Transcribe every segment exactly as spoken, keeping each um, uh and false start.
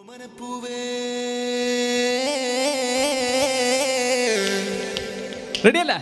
റെഡിയല്ല?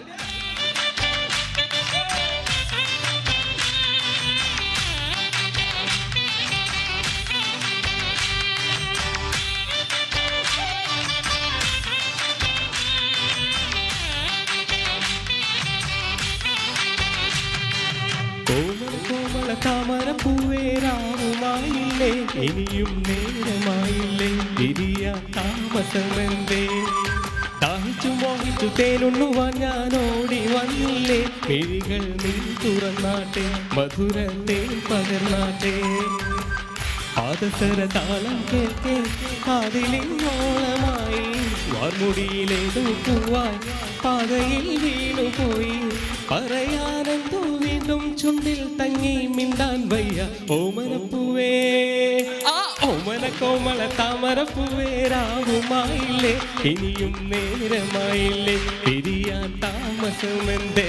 കോമള താമര പൂവേരാവുമായില്ലേ, ഇനിയും നേരമായില്ലേ, വിരിയാൻ താമസമെന്തേ? ദാഹിച്ചു മോഹിച്ചു തേനുണ്ണുവാൻ ഞാൻ ഓടി വന്നില്ലേ, മിഴികൾ നീ തുറന്നാട്ടെ, മധുര തേൻ പകർന്നാട്ടെ. പാദസര താളം കേൾക്കേ കാതിലിങ്ങോളമായി, വാർമുടിയിലേതോ പൂവായി പാതയിൽ വീണുപോയി. പറയാനെന്തോ വീണ്ടും ചുണ്ടിൽ തങ്ങി മിണ്ടാൻ വയ്യ. ഓമനപ്പൂവേ ആ ഓമന കോമള താമരപ്പൂവേ, രാവുമായില്ലേ, ഇനിയും നേരമായില്ലേ, പിരിയാൻ താമസമെന്തേ?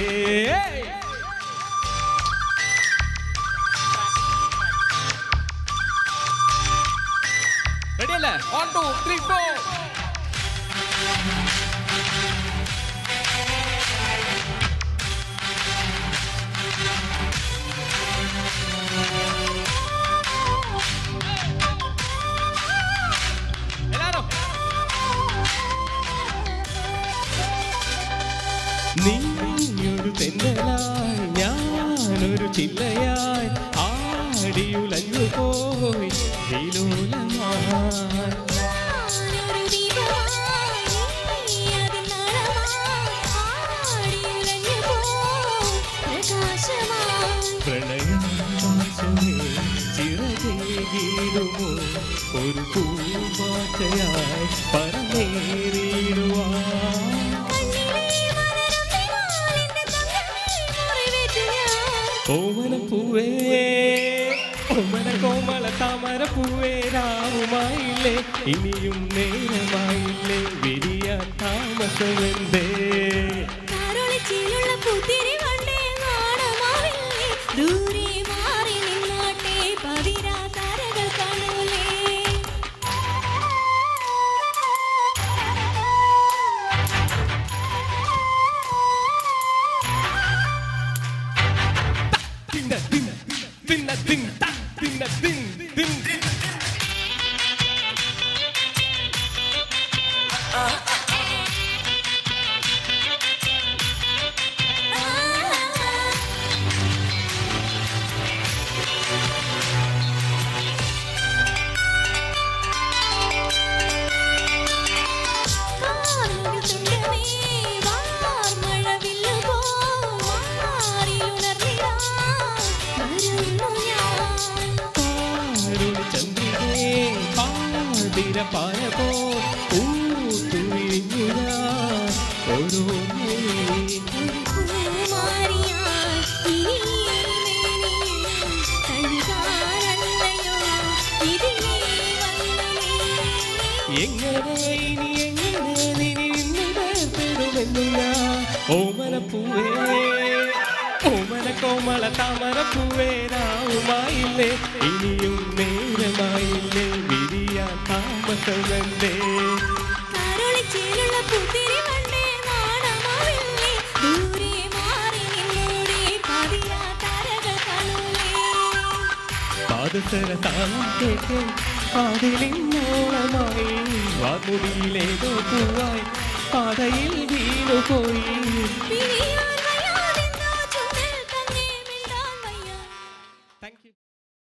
റെഡിയല്ലേ? One two three four. നീയൊരു തെന്നലായി ഞാനൊരു ചില്ലയായി ആടിയുലഞ്ഞു പോയി വിലോലമായി. പ്രണയം ചിറകേകിടുമോ ഒരു പൂമ്പാറ്റയായി പറന്നേറിയിടുവാൻ. ഓമനപ്പൂവേ ഓമന കോമള താമരപ്പൂവേ, രാവുമായില്ലേ, ഇനിയും നേരമായില്ലേ, വിരിയാൻ താമസമെന്തേ? പായപോ ൂത്തുവിരിഞ്ഞു ഞാൻ ഓരോ എങ്ങനെ ഇനി എങ്ങനെ നിന്നിടുമെന്നു ഞാൻ. ഓമനപ്പൂവേ ഓമന കോമള താമരപ്പൂവേ, രാവുമായില്ലേ, ഇനിയും നേരമായില്ലേ, വിരിയാൻ താമസമെന്തേ? പാദസര താളം കേട്ട് പാതിലിങ്ങോളമായി, വാർമുടിയിലേതോ പൂവായി പാതയിൽ വീണുപോയി.